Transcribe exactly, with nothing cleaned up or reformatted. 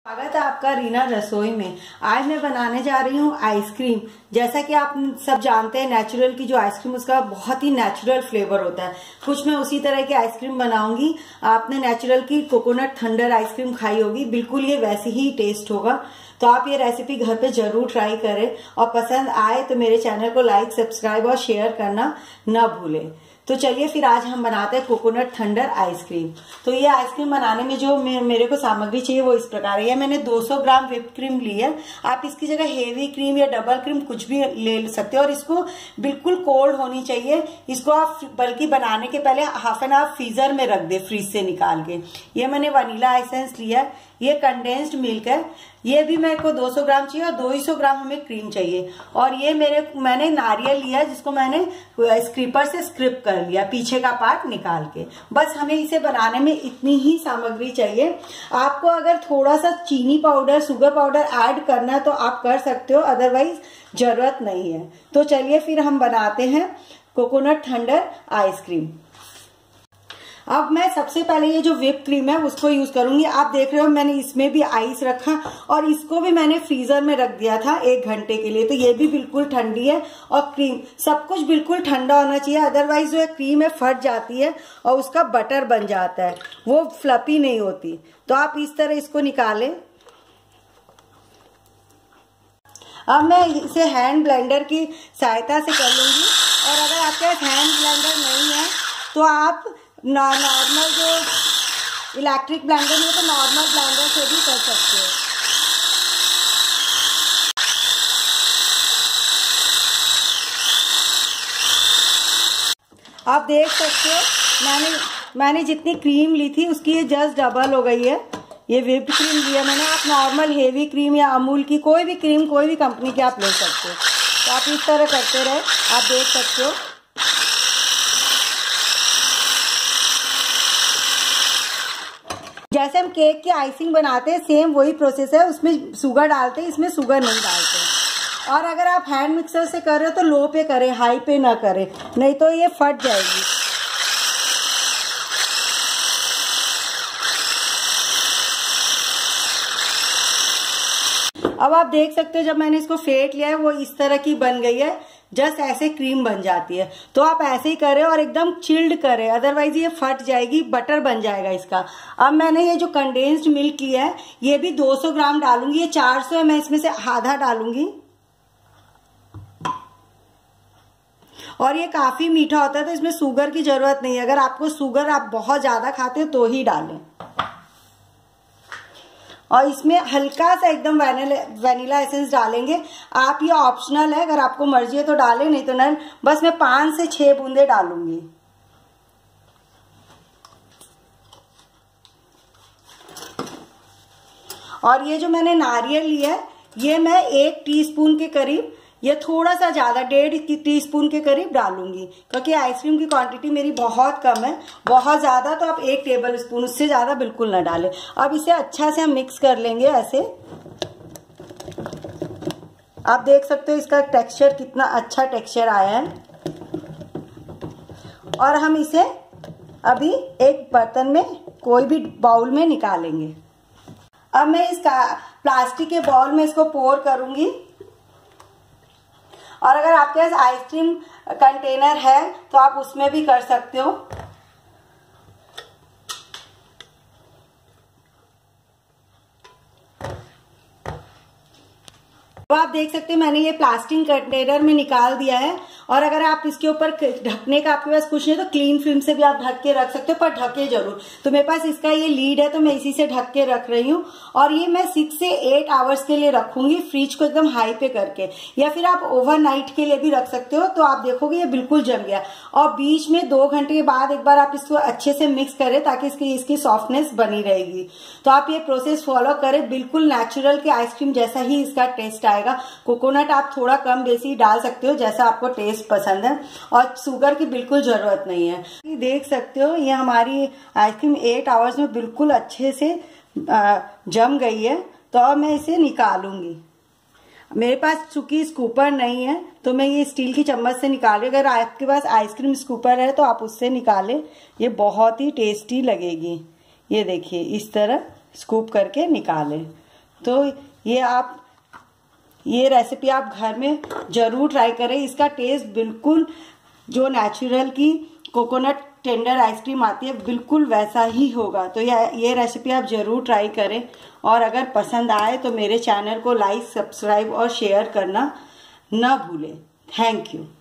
स्वागत है आपका रीना रसोई में। आज मैं बनाने जा रही हूँ आइसक्रीम। जैसा कि आप सब जानते हैं, नेचुरल की जो आइसक्रीम उसका बहुत ही नेचुरल फ्लेवर होता है। कुछ मैं उसी तरह की आइसक्रीम बनाऊंगी। आपने नेचुरल की कोकोनट थंडर आइसक्रीम खाई होगी, बिल्कुल ये वैसी ही टेस्ट होगा। तो आप ये रेसिपी घर पे जरूर ट्राई करें और पसंद आए तो मेरे चैनल को लाइक, सब्सक्राइब और शेयर करना न भूलें। तो चलिए फिर आज हम बनाते हैं कोकोनट थंडर आइसक्रीम। तो ये आइसक्रीम बनाने में जो मेरे को सामग्री चाहिए वो इस प्रकार है। मैंने दो सौ ग्राम व्हिप क्रीम ली है। आप इसकी जगह हेवी क्रीम या डबल क्रीम कुछ भी ले सकते हो और इसको बिल्कुल कोल्ड होनी चाहिए। इसको आप बल्कि बनाने के पहले हाफ एन आवर फ्रीजर में रख दे, फ्रीज से निकाल के। ये मैंने वनीला एसेंस लिया है। ये कंडेंस्ड मिल्क है। ये भी मेरे को दो सौ ग्राम चाहिए और दो सौ ग्राम हमें क्रीम चाहिए। और ये मेरे मैंने नारियल लिया है, जिसको मैंने स्क्रीपर से स्क्रिप कर लिया, पीछे का पार्ट निकाल के। बस हमें इसे बनाने में इतनी ही सामग्री चाहिए। आपको अगर थोड़ा सा चीनी पाउडर, शुगर पाउडर ऐड करना है तो आप कर सकते हो, अदरवाइज जरूरत नहीं है। तो चलिए फिर हम बनाते हैं कोकोनट थंडर आइसक्रीम। अब मैं सबसे पहले ये जो व्हिप क्रीम है उसको यूज करूंगी। आप देख रहे हो मैंने इसमें भी आइस रखा और इसको भी मैंने फ्रीजर में रख दिया था एक घंटे के लिए। तो ये भी बिल्कुल ठंडी है और क्रीम सब कुछ बिल्कुल ठंडा होना चाहिए, अदरवाइज जो है क्रीम है फट जाती है और उसका बटर बन जाता है, वो फ्लफी नहीं होती। तो आप इस तरह इसको निकालें। अब मैं इसे हैंड ब्लेंडर की सहायता से कर लूंगी। और अगर आपके पास हैंड ब्लेंडर नहीं है तो आप नॉर्मल जो इलेक्ट्रिक ब्लेंडर नहीं है तो नॉर्मल ब्लेंडर से भी कर सकते हो। आप देख सकते हो मैंने मैंने जितनी क्रीम ली थी उसकी ये जस्ट डबल हो गई है। ये व्हिप क्रीम लिया मैंने। आप नॉर्मल हेवी क्रीम या अमूल की कोई भी क्रीम, कोई भी कंपनी की आप ले सकते हो। तो आप इस तरह करते रहे, आप देख सकते हो। जैसे हम केक की आइसिंग बनाते हैं सेम वही प्रोसेस है। उसमें शुगर डालते हैं, इसमें शुगर नहीं डालते। और अगर आप हैंड मिक्सर से कर रहे हो तो लो पे करें, हाई पे ना करें, नहीं तो ये फट जाएगी। अब आप देख सकते हो जब मैंने इसको फेंट लिया है वो इस तरह की बन गई है। जस्ट ऐसे क्रीम बन जाती है। तो आप ऐसे ही करें और एकदम चिल्ड करें, अदरवाइज ये फट जाएगी, बटर बन जाएगा इसका। अब मैंने ये जो कंडेंस्ड मिल्क लिया है ये भी दो सौ ग्राम डालूंगी। ये चार सौ है, मैं इसमें से आधा डालूंगी। और ये काफी मीठा होता है तो इसमें शुगर की जरूरत नहीं है। अगर आपको शुगर आप बहुत ज्यादा खाते हो तो ही डालें। और इसमें हल्का सा एकदम वैनिला एसेंस डालेंगे। आप ये ऑप्शनल है, अगर आपको मर्जी है तो डालें, नहीं तो नहीं। बस मैं पांच से छह बूंदे डालूंगी। और ये जो मैंने नारियल लिया है ये मैं एक टीस्पून के करीब, ये थोड़ा सा ज्यादा डेढ़ टीस्पून के करीब डालूंगी, क्योंकि आइसक्रीम की क्वांटिटी मेरी बहुत कम है। बहुत ज्यादा तो आप एक टेबल स्पून, उससे ज्यादा बिल्कुल ना डालें। अब इसे अच्छा से हम मिक्स कर लेंगे ऐसे। आप देख सकते हो इसका टेक्सचर कितना अच्छा टेक्सचर आया है। और हम इसे अभी एक बर्तन में, कोई भी बाउल में निकालेंगे। अब मैं इस प्लास्टिक के बाउल में इसको पोर करूंगी। और अगर आपके पास आइसक्रीम कंटेनर है तो आप उसमें भी कर सकते हो। तो आप देख सकते हैं मैंने ये प्लास्टिक कंटेनर में निकाल दिया है। और अगर आप इसके ऊपर ढकने का आपके पास कुछ नहीं तो क्लीन फिल्म से भी आप ढक के रख सकते हो, पर ढके जरूर। तो मेरे पास इसका ये लीड है तो मैं इसी से ढक के रख रही हूँ। और ये मैं सिक्स से एट आवर्स के लिए रखूंगी, फ्रिज को एकदम हाई पे करके। या फिर आप ओवरनाइट के लिए भी रख सकते हो। तो आप देखोगे ये बिल्कुल जम गया। और बीच में दो घंटे के बाद एक बार आप इसको अच्छे से मिक्स करें ताकि इसकी इसकी सॉफ्टनेस बनी रहेगी। तो आप ये प्रोसेस फॉलो करें, बिल्कुल नेचुरल के आइसक्रीम जैसा ही इसका टेस्ट आएगा। कोकोनट आप थोड़ा कम बेसी डाल सकते हो जैसा आपको टेस्ट पसंद है। और शुगर की बिल्कुल जरूरत नहीं है। देख सकते हो ये हमारी आइसक्रीम एट आवर्स में बिल्कुल अच्छे से जम गई है। तो अब मैं इसे निकालूंगी। मेरे पास चूंकि स्कूपर नहीं है तो मैं ये स्टील की चम्मच से निकालूंगी। अगर आपके पास आइसक्रीम स्कूपर है तो आप उससे निकालें, ये बहुत ही टेस्टी लगेगी। ये देखिए इस तरह स्कूप करके निकालें। तो ये आप ये रेसिपी आप घर में जरूर ट्राई करें। इसका टेस्ट बिल्कुल जो नेचुरल की कोकोनट टेंडर आइसक्रीम आती है बिल्कुल वैसा ही होगा। तो ये ये रेसिपी आप जरूर ट्राई करें, और अगर पसंद आए तो मेरे चैनल को लाइक, सब्सक्राइब और शेयर करना ना भूलें। Thank you.